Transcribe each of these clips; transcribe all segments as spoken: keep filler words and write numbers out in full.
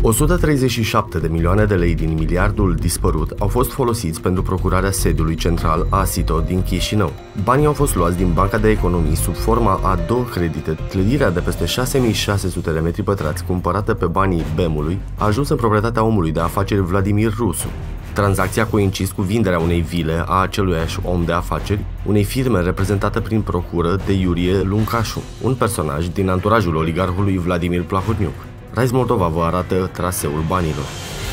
o sută treizeci și șapte de milioane de lei din miliardul dispărut au fost folosiți pentru procurarea sediului central Asito din Chișinău. Banii au fost luați din Banca de Economii sub forma a două credite. Clădirea de peste șase mii șase sute de metri pătrați, cumpărată pe banii B E M-ului, a ajuns în proprietatea omului de afaceri Vladimir Rusu. Tranzacția a coincis cu vinderea unei vile a aceluiași om de afaceri, unei firme reprezentată prin procură de Iurie Luncașu, un personaj din anturajul oligarhului Vladimir Plahotniuc. Rise Moldova vă arată traseul banilor.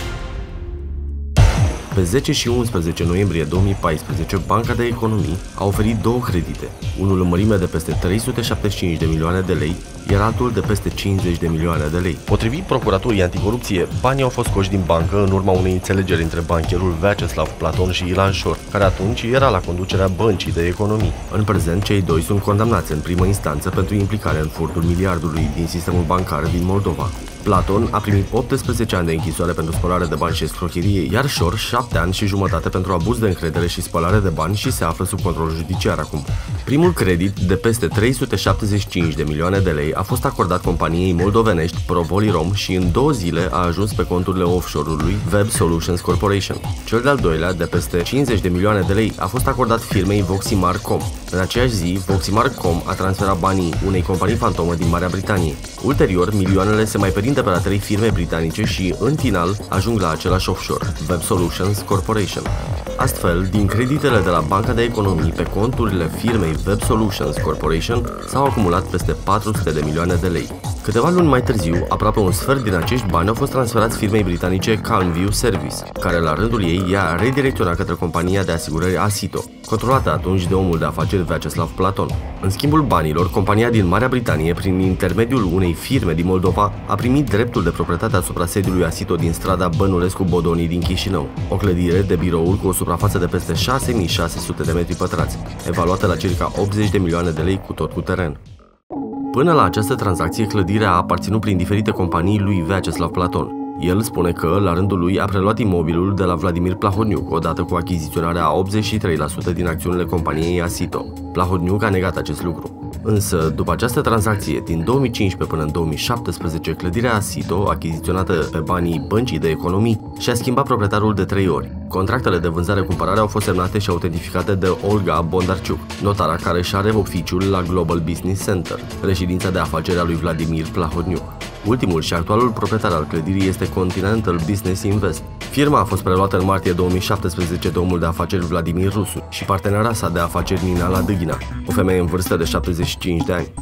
Pe zece și unsprezece noiembrie două mii paisprezece, Banca de Economii a oferit două credite, unul în mărime de peste trei sute șaptezeci și cinci de milioane de lei, iar altul de peste cincizeci de milioane de lei. Potrivit Procuraturii Anticorupție, banii au fost scoși din bancă în urma unei înțelegeri între bancherul Vyacheslav Platon și Ilan Șor, care atunci era la conducerea Băncii de Economii. În prezent, cei doi sunt condamnați în primă instanță pentru implicare în furtul miliardului din sistemul bancar din Moldova. Platon a primit optsprezece ani de închisoare pentru spălare de bani și escrocherie, iar Șor șapte ani și jumătate pentru abuz de încredere și spălare de bani și se află sub control judiciar acum. Primul credit de peste trei sute șaptezeci și cinci de milioane de lei a fost acordat companiei moldovenești ProVolirom și în două zile a ajuns pe conturile offshore-ului Web Solutions Corporation. Cel de-al doilea, de peste cincizeci de milioane de lei, a fost acordat firmei Voximar.com. În aceeași zi, Voximar.com a transferat banii unei companii fantomă din Marea Britanie. Ulterior, milioanele se mai perinde pe la trei firme britanice și, în final, ajung la același offshore, Web Solutions Corporation. Astfel, din creditele de la Banca de Economii pe conturile firmei Web Solutions Corporation s-au acumulat peste patru sute de milioane de lei. Câteva luni mai târziu, aproape un sfert din acești bani au fost transferați firmei britanice Calmview Service, care la rândul ei i-a redirecționat către compania de asigurări Asito, controlată atunci de omul de afaceri Vyacheslav Platon. În schimbul banilor, compania din Marea Britanie, prin intermediul unei firme din Moldova, a primit dreptul de proprietate asupra sediului Asito din strada Bănulescu Bodonii din Chișinău, o clădire de birouri cu o suprafață de peste șase mii șase sute de metri pătrați, evaluată la circa optzeci de milioane de lei cu tot cu teren. Până la această tranzacție, clădirea a aparținut prin diferite companii lui Vyacheslav Platon. El spune că, la rândul lui, a preluat imobilul de la Vladimir Plahotniuc, odată cu achiziționarea a optzeci și trei la sută din acțiunile companiei Asito. Plahotniuc a negat acest lucru. Însă, după această tranzacție, din două mii cincisprezece până în două mii șaptesprezece, clădirea Asito, achiziționată pe banii Băncii de Economii, și-a schimbat proprietarul de trei ori. Contractele de vânzare-cumpărare au fost semnate și autentificate de Olga Bondarciuc, notara care și are oficiul la Global Business Center, reședința de afaceri a lui Vladimir Plahotniuc. Ultimul și actualul proprietar al clădirii este Continental Business Invest. Firma a fost preluată în martie două mii șaptesprezece de omul de afaceri Vladimir Rusu și partenera sa de afaceri Nina Ladâghina, o femeie în vârstă de șaptezeci și cinci de ani.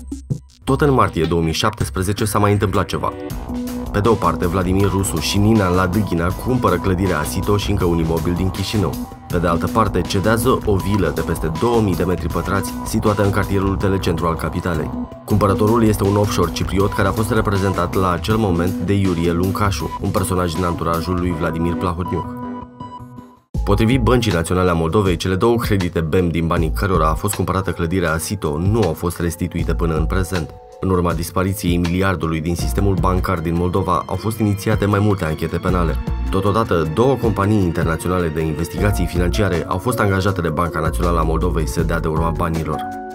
Tot în martie două mii șaptesprezece s-a mai întâmplat ceva. Pe de o parte, Vladimir Rusu și Nina Ladâghina cumpără clădirea Asito și încă un imobil din Chișinău. Pe de altă parte, cedează o vilă de peste două mii de metri pătrați, situată în cartierul telecentru al capitalei. Cumpărătorul este un offshore cipriot care a fost reprezentat la acel moment de Iurie Luncașu, un personaj din anturajul lui Vladimir Plahotniuc. Potrivit Băncii Naționale a Moldovei, cele două credite B E M din banii cărora a fost cumpărată clădirea Asito nu au fost restituite până în prezent. În urma dispariției miliardului din sistemul bancar din Moldova au fost inițiate mai multe anchete penale. Totodată, două companii internaționale de investigații financiare au fost angajate de Banca Națională a Moldovei să dea de urma banilor.